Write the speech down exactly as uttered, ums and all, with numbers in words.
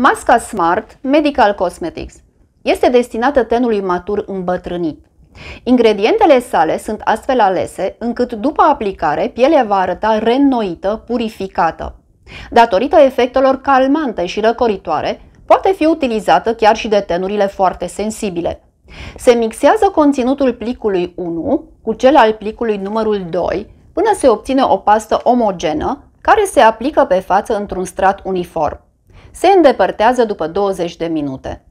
Masca Smart Medical Cosmetics este destinată tenului matur îmbătrânit. Ingredientele sale sunt astfel alese încât după aplicare pielea va arăta reînnoită, purificată. Datorită efectelor calmante și răcoritoare, poate fi utilizată chiar și de tenurile foarte sensibile. Se mixează conținutul plicului unu cu cel al plicului numărul doi până se obține o pastă omogenă care se aplică pe față într-un strat uniform. Se îndepărtează după douăzeci de minute.